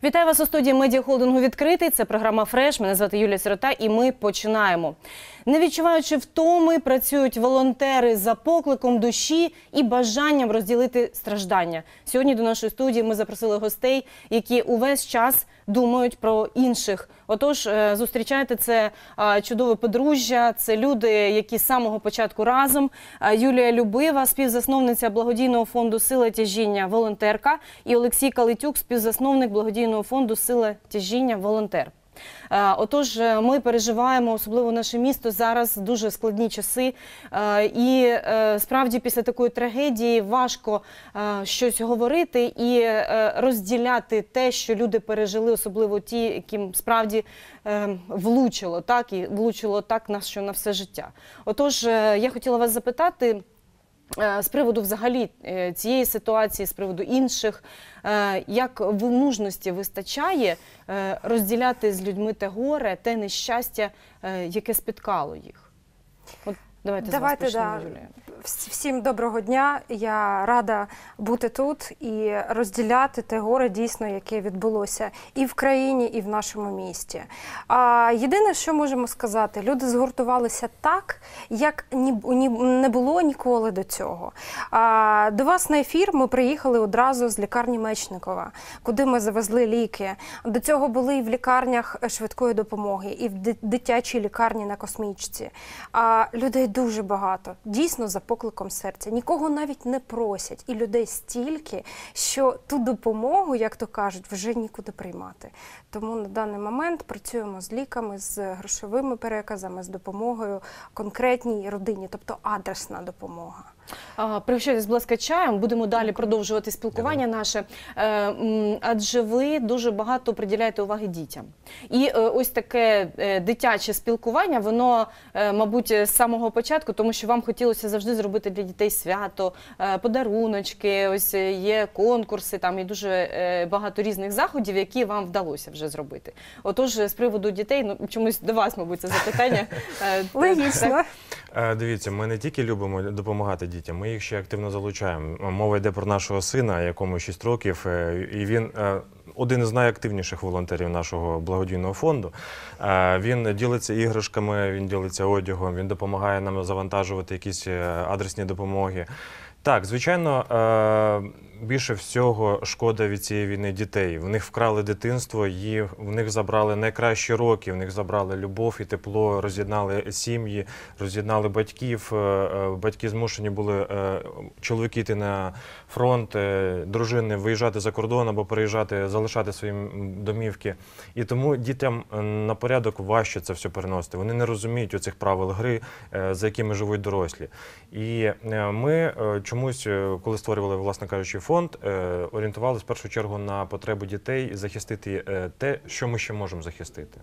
Вітаю вас у студії медіахолдингу «Відкритий». Це програма «Фреш». Мене звати Юлія Сирота і ми починаємо. Не відчуваючи втоми, працюють волонтери за покликом душі і бажанням розділити страждання. Сьогодні до нашої студії ми запросили гостей, які увесь час думають про інших. Отож, зустрічайте, це чудове подружжя, це люди, які з самого початку разом. Юлія Любива, співзасновниця благодійного фонду «Сила тяжіння», волонтерка, і Олексій Калитюк, співзасновник благодійного фонду «Сила тяжіння», волонтер. Отож, ми переживаємо, особливо наше місто, зараз дуже складні часи. І справді після такої трагедії важко щось говорити і розділяти те, що люди пережили, особливо ті, яким справді влучило, так, і влучило так, що на все життя. Отож, я хотіла вас запитати, з приводу взагалі цієї ситуації, з приводу інших, як в мужності вистачає розділяти з людьми те горе, те нещастя, яке спіткало їх? От давайте з вас почнемо, Юлія. Всім доброго дня. Я рада бути тут і розділяти те горе, дійсно, яке відбулося і в країні, і в нашому місті. Єдине, що можемо сказати, люди згуртувалися так, як не було ніколи до цього. До вас на ефір ми приїхали одразу з лікарні Мечникова, куди ми завезли ліки. До цього були і в лікарнях швидкої допомоги, і в дитячій лікарні на Космічці. Людей дуже багато, дійсно, за покликом серця. Нікого навіть не просять. І людей стільки, що ту допомогу, як то кажуть, вже нікуди приймати. Тому на даний момент працюємо з ліками, з грошовими переказами, з допомогою конкретній родині, тобто адресна допомога. Пригощайтесь, будь ласка, чаєм. Будемо далі продовжувати спілкування наше. Адже ви дуже багато приділяєте уваги дітям. І ось таке дитяче спілкування, воно, мабуть, з самого початку, тому що вам хотілося завжди зробити для дітей свято, подаруночки, ось є конкурси, там і дуже багато різних заходів, які вам вдалося вже зробити. Отож, з приводу дітей, ну, чомусь до вас, мабуть, це запитання. Логічно. Дивіться, ми не тільки любимо допомагати дітям, ми їх ще активно залучаємо. Мова йде про нашого сина, якому 6 років, і він один із найактивніших волонтерів нашого благодійного фонду. Він ділиться іграшками, він ділиться одягом, він допомагає нам завантажувати якісь адресні допомоги. Так, звичайно, більше всього шкода від цієї війни дітей. В них вкрали дитинство, в них забрали найкращі роки, в них забрали любов і тепло, роз'єднали сім'ї, роз'єднали батьків. Батьки змушені були, чоловіки йти на фронт, дружини виїжджати за кордон або переїжджати, залишати свої домівки. І тому дітям на порядок важче це все переносити. Вони не розуміють оцих правил гри, за якими живуть дорослі. І ми чомусь, коли створювали, власне кажучи, фонд, орієнтувалися в першу чергу на потребу дітей захистити те, що ми ще можемо захистити.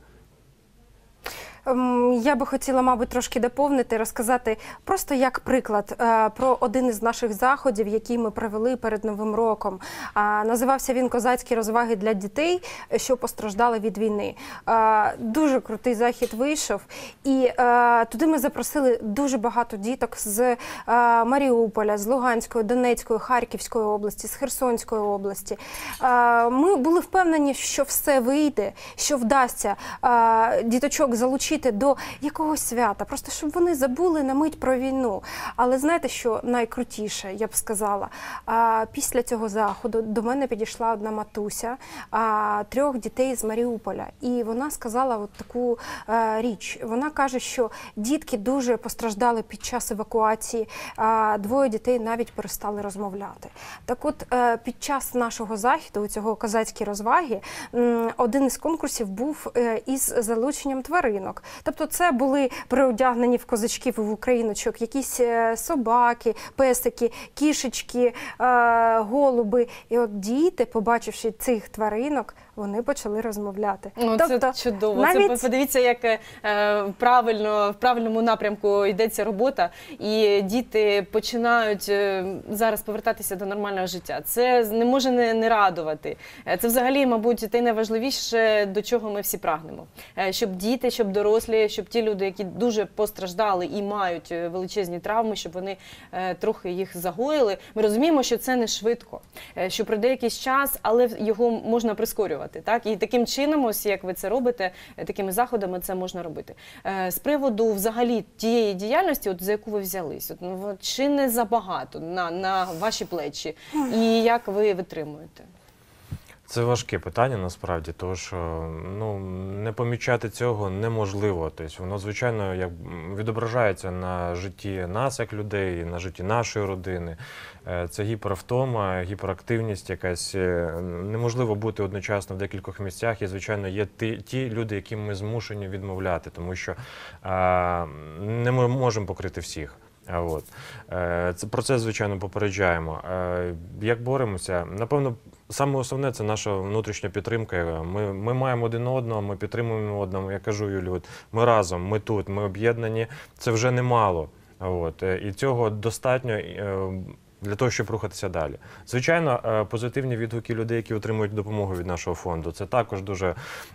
Я би хотіла, мабуть, трошки доповнити, розказати просто як приклад про один із наших заходів, який ми провели перед Новим роком. Називався він «Козацькі розваги для дітей, що постраждали від війни». Дуже крутий захід вийшов, і туди ми запросили дуже багато діток з Маріуполя, з Луганської, Донецької, Харківської області, з Херсонської області. Ми були впевнені, що все вийде, що вдасться діточок залучити до якогось свята, просто щоб вони забули на мить про війну. Але знаєте, що найкрутіше, я б сказала? Після цього заходу до мене підійшла одна матуся 3 дітей з Маріуполя. І вона сказала от таку річ. Вона каже, що дітки дуже постраждали під час евакуації, 2 дітей навіть перестали розмовляти. Так от, під час нашого заходу, цього «Козацькі розваги», один із конкурсів був із залученням тваринок. Тобто це були переодягнені в козачків і в україночок якісь собаки, песики, кішечки, голуби. І от діти, побачивши цих тваринок, вони почали розмовляти. Ну, тобто, це чудово. Навіть... Це, подивіться, як в правильному напрямку йдеться робота, і діти починають зараз повертатися до нормального життя. Це не може не радувати. Це взагалі, мабуть, те найважливіше, до чого ми всі прагнемо. Щоб діти, щоб дорослі, щоб ті люди, які дуже постраждали і мають величезні травми, щоб вони трохи їх загоїли. Ми розуміємо, що це не швидко, що пройде якийсь час, але його можна прискорювати. підтримувати. Так? І таким чином, ось як ви це робите, такими заходами це можна робити. З приводу взагалі тієї діяльності, от, за яку ви взялись, от, ну, чи не забагато на ваші плечі? І як ви витримуєте? Це важке питання насправді, тому що ну, не помічати цього неможливо. Тобто, воно, звичайно, як відображається на житті нас, як людей, на житті нашої родини. Це гіпервтома, гіперактивність якась. Неможливо бути одночасно в декількох місцях. І, звичайно, є ті люди, яким ми змушені відмовляти, тому що не ми можемо покрити всіх. От. Про це, звичайно, попереджаємо. Як боремося? Напевно, саме основне – це наша внутрішня підтримка. Ми маємо один одного, ми підтримуємо одного. Я кажу, Юлі, от ми разом, ми тут, ми об'єднані. Це вже немало. От. І цього достатньо для того, щоб рухатися далі. Звичайно, позитивні відгуки людей, які отримують допомогу від нашого фонду, це також дуже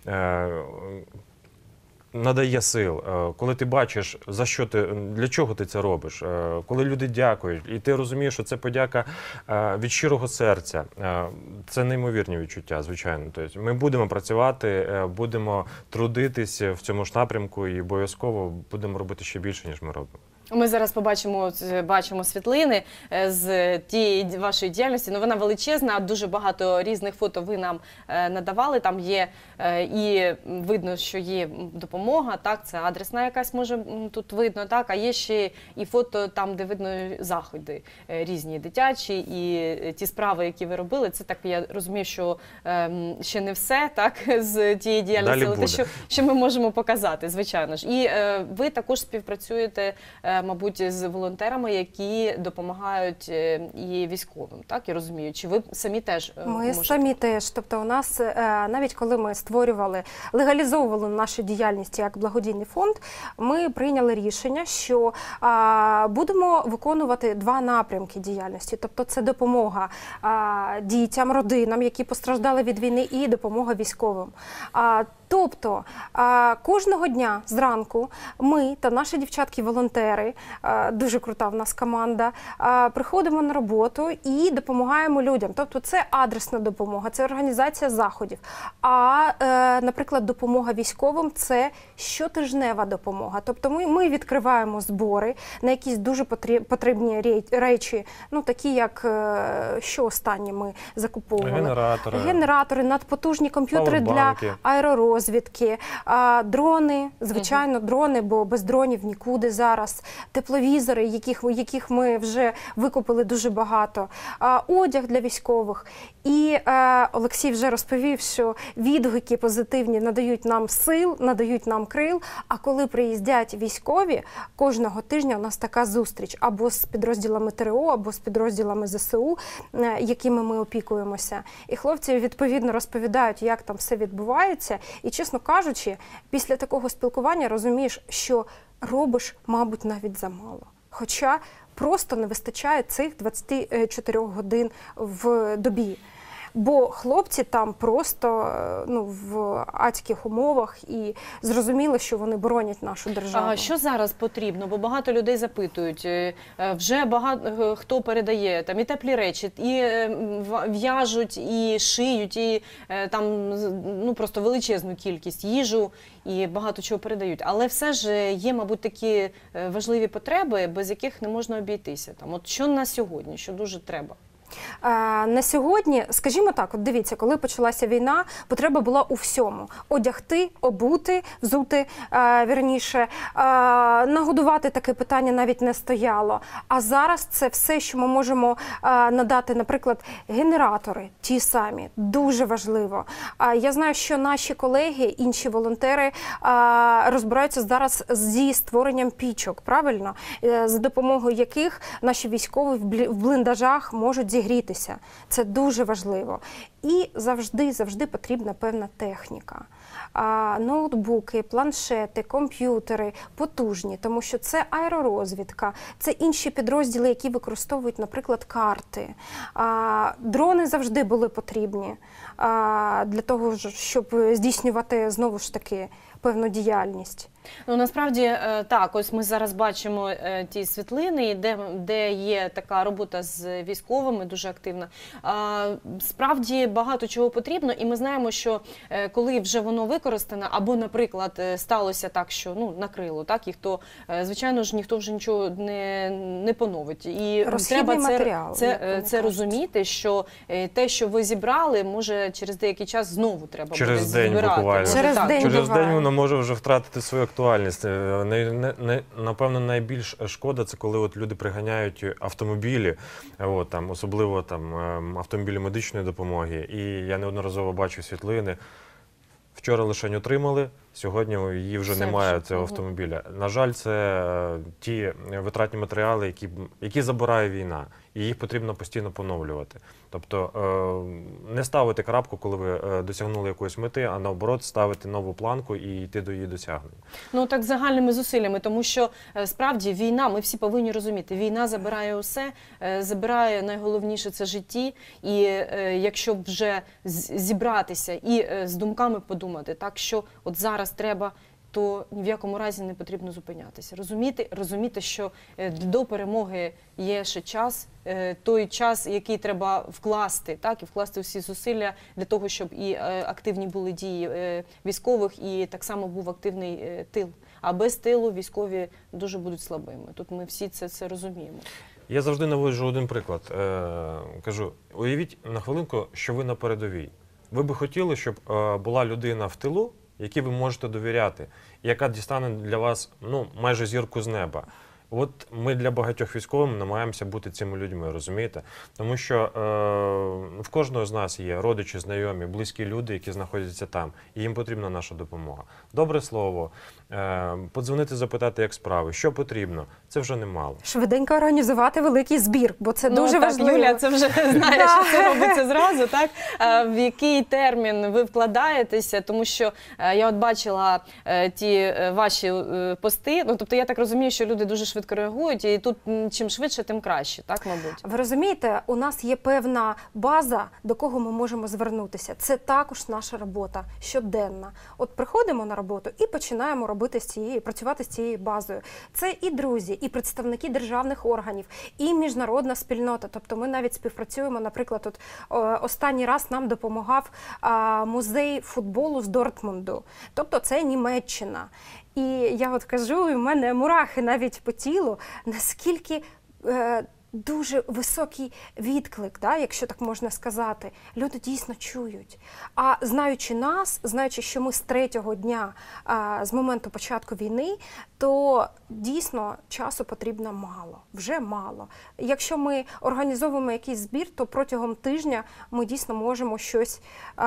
надає сил. Коли ти бачиш, для чого ти це робиш, коли люди дякують, і ти розумієш, що це подяка від щирого серця, це неймовірні відчуття, звичайно. Тобто ми будемо працювати, будемо трудитися в цьому ж напрямку і обов'язково будемо робити ще більше, ніж ми робимо. Ми зараз бачимо світлини з тієї вашої діяльності. Ну, вона величезна, дуже багато різних фото ви нам надавали. Там є і видно, що є допомога, так, це адресна якась, може, тут видно, так, а є ще і фото там, де видно заходи різні дитячі, і ті справи, які ви робили. Це так, я розумію, що ще не все, так, з тієї діяльності, але те, що ми можемо показати, звичайно ж. І ви також співпрацюєте, мабуть, з волонтерами, які допомагають і військовим, так, я розумію? Чи ви самі теж Ми самі теж. Тобто у нас, навіть коли ми створювали, легалізовували нашу діяльність як благодійний фонд, ми прийняли рішення, що будемо виконувати два напрямки діяльності. Тобто це допомога дітям, родинам, які постраждали від війни, і допомога військовим. Тобто кожного дня зранку ми та наші дівчатки-волонтери, дуже крута в нас команда, приходимо на роботу і допомагаємо людям. Тобто це адресна допомога, це організація заходів. А, наприклад, допомога військовим – це щотижнева допомога. Тобто ми відкриваємо збори на якісь дуже потрібні речі, ну такі як, що останнє ми закуповували? Генератори, надпотужні комп'ютери для аеророзвідки, дрони, звичайно, дрони, бо без дронів нікуди зараз, тепловізори, яких ми вже викупили дуже багато, одяг для військових. І Олексій вже розповів, що відгуки позитивні надають нам сил, надають нам крил, а коли приїздять військові, кожного тижня у нас така зустріч або з підрозділами ТРО, або з підрозділами ЗСУ, якими ми опікуємося. І хлопці відповідно розповідають, як там все відбувається. І, чесно кажучи, після такого спілкування розумієш, що робиш, мабуть, навіть замало. Хоча просто не вистачає цих 24 годин в добі. Бо хлопці там просто в адських умовах і зрозуміло, що вони боронять нашу державу. А що зараз потрібно? Бо багато людей запитують, вже багато хто передає там і теплі речі, і в'яжуть, і шиють, і там просто величезну кількість їжу, і багато чого передають. Але все ж є, мабуть, такі важливі потреби, без яких не можна обійтися. Там, от що на сьогодні, що дуже треба? На сьогодні, скажімо так, от дивіться, коли почалася війна, потреба була у всьому. Одягти, обути, взути, вірніше, нагодувати, таке питання навіть не стояло. А зараз це все, що ми можемо надати, наприклад, генератори, ті самі, дуже важливо. Я знаю, що наші колеги, інші волонтери розбираються зараз зі створенням пічок, правильно? За допомогою яких наші військові в бліндажах можуть зігрітися. Це дуже важливо. І завжди потрібна певна техніка. Ноутбуки, планшети, комп'ютери потужні, тому що це аеророзвідка, це інші підрозділи, які використовують, наприклад, карти. Дрони завжди були потрібні для того, щоб здійснювати, знову ж таки, певну діяльність. Ну, насправді, так, ось ми зараз бачимо ті світлини, де є така робота з військовими, дуже активна. Справді, багато чого потрібно, і ми знаємо, що коли вже воно використане, або, наприклад, сталося так, що накрило, так, їх, то, звичайно ж, ніхто вже нічого не поновить. І Розхідний треба матеріал, це розуміти, що те, що ви зібрали, може через деякий час знову треба Через буде день збирати. буквально. Через день Через буває. день воно може вже втратити свою актуальність. Напевно, найбільш шкода – це коли от люди приганяють автомобілі, особливо автомобілі медичної допомоги. І я неодноразово бачу світлини. Вчора лише отримали, сьогодні її вже немає, цього автомобіля. На жаль, це ті витратні матеріали, які забирає війна, і їх потрібно постійно поновлювати. Тобто не ставити крапку, коли ви досягнули якоїсь мети, а наоборот ставити нову планку і йти до її досягнення. Ну так загальними зусиллями, тому що справді війна, ми всі повинні розуміти, війна забирає усе, забирає найголовніше – це житті, і якщо вже зібратися і з думками подумати, так що от зараз треба, то ні в якому разі не потрібно зупинятися. Розуміти, що до перемоги є ще час, той час, який треба вкласти, так, і вкласти всі зусилля для того, щоб і активні були дії військових, і так само був активний тил. А без тилу військові дуже будуть слабими. Тут ми всі це розуміємо. Я завжди наводжу один приклад. Кажу, уявіть на хвилинку, що ви на передовій. Ви би хотіли, щоб була людина в тилу, якій ви можете довіряти, яка дістане для вас майже зірку з неба. От ми для багатьох військових намагаємося бути цими людьми, розумієте? Тому що в кожного з нас є родичі, знайомі, близькі люди, які знаходяться там, і їм потрібна наша допомога. Добре слово, подзвонити, запитати, як справи, що потрібно, це вже немало. Швиденько організувати великий збір, бо це дуже важливо. Юля, це вже знаєш, що це робиться зразу, так? В який термін ви вкладаєтеся, тому що я от бачила ті ваші пости, тобто я так розумію, що люди дуже швидко реагують, і тут чим швидше, тим краще, так, мабуть? Ви розумієте, у нас є певна база, до кого ми можемо звернутися. Це також наша робота щоденна. От приходимо на роботу і починаємо працювати з цією базою. Це і друзі, і представники державних органів, і міжнародна спільнота. Тобто ми навіть співпрацюємо, наприклад, останній раз нам допомагав музей футболу з Дортмунду. Тобто це Німеччина. І я от кажу, і в мене мурахи навіть по тілу, наскільки дуже високий відклик, якщо так можна сказати. Люди дійсно чують. А знаючи нас, знаючи, що ми з 3-го дня, з моменту початку війни, то дійсно часу потрібно мало, вже мало. Якщо ми організовуємо якийсь збір, то протягом тижня ми дійсно можемо щось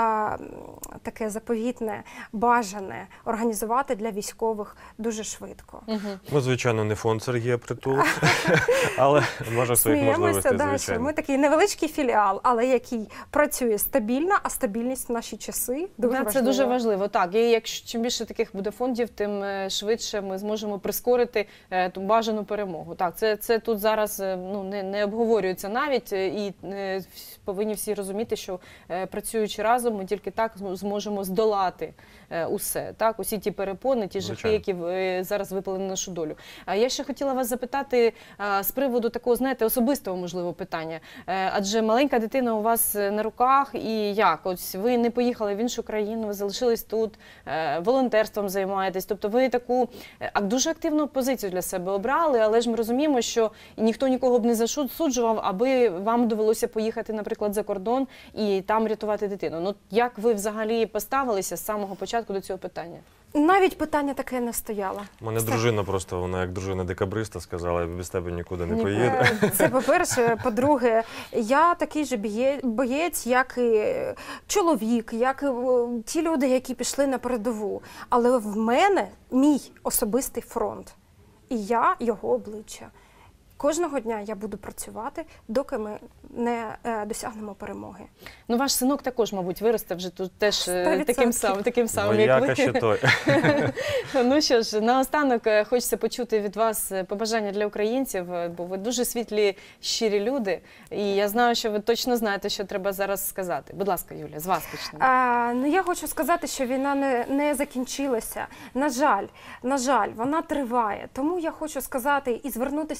таке заповітне, бажане організувати для військових дуже швидко. Ми, звичайно, не фонд Сергія Притул, але може своїх можливостей, звичайно. Ми такий невеличкий філіал, але який працює стабільно, а стабільність в наші часи дуже важлива. Це дуже важливо, так. І якщо чим більше таких буде фондів, тим швидше ми зможемо прискорити ту бажану перемогу. Так, це тут зараз не обговорюється навіть, і повинні всі розуміти, що працюючи разом, ми тільки так зможемо здолати усе, так, усі ті перепони, ті жахи, які зараз випали на нашу долю. Я ще хотіла вас запитати з приводу такого, знаєте, особистого, можливо, питання. Адже маленька дитина у вас на руках, і як? Ось ви не поїхали в іншу країну, ви залишились тут, волонтерством займаєтесь, тобто ви таку дуже активну позицію для себе обрали, але ж ми розуміємо, що ніхто нікого б не засуджував, аби вам довелося поїхати, наприклад, за кордон і там рятувати дитину. Як ви взагалі поставилися з самого початку до цього питання? Навіть питання таке не стояло. У мене дружина просто, вона як дружина декабриста сказала, я без тебе нікуди не поїду. Це по-перше. По-друге, я такий же боєць, як і чоловік, як і ті люди, які пішли на передову. Але в мене мій особистий фронт. І я його обличчя. Кожного дня я буду працювати, доки ми не досягнемо перемоги. Ваш синок також, мабуть, виросте вже тут теж таким самим, як ви. Вояка ще той. Ну що ж, наостанок хочеться почути від вас побажання для українців, бо ви дуже світлі, щирі люди, і я знаю, що ви точно знаєте, що треба зараз сказати. Будь ласка, Юля, з вас почнемо. Я хочу сказати, що війна не закінчилася. На жаль, вона триває. Тому я хочу сказати і звернутися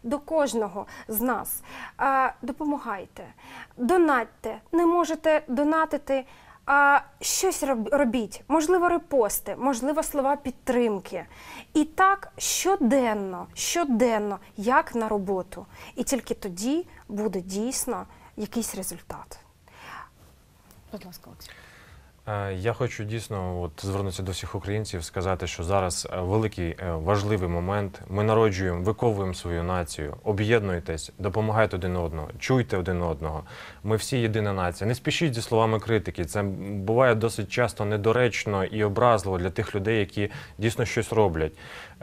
до кожного з нас. Допомагайте, донатьте, не можете донатити, щось робіть, можливо, репости, можливо, слова підтримки. І так щоденно, як на роботу. І тільки тоді буде дійсно якийсь результат. Будь ласка, Олексій. Я хочу дійсно звернутися до всіх українців, сказати, що зараз великий важливий момент. Ми народжуємо, виховуємо свою націю, об'єднуйтесь, допомагайте один одного, чуйте один одного. Ми всі єдина нація. Не спішіть зі словами критики. Це буває досить часто недоречно і образливо для тих людей, які дійсно щось роблять.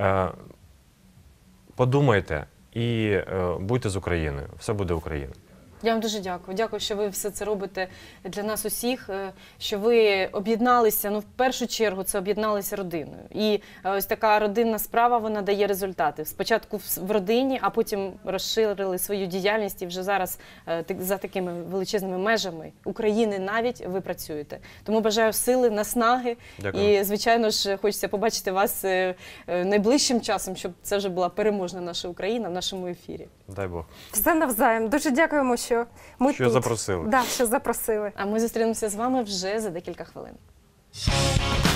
Подумайте і будьте з Україною. Все буде Україна. Я вам дуже дякую. Дякую, що ви все це робите для нас усіх, що ви об'єдналися, в першу чергу це об'єдналися родиною. І ось така родинна справа, вона дає результати. Спочатку в родині, а потім розширили свою діяльність і вже зараз за такими величезними межами України навіть ви працюєте. Тому бажаю сили, наснаги. Дякую. І, звичайно ж, хочеться побачити вас найближчим часом, щоб це вже була переможна наша Україна в нашому ефірі. Дай Бог. Все навзаєм. Дуже дякуємо, що ми Що тут. запросили. Да, що запросили. А ми зустрінемося з вами вже за декілька хвилин.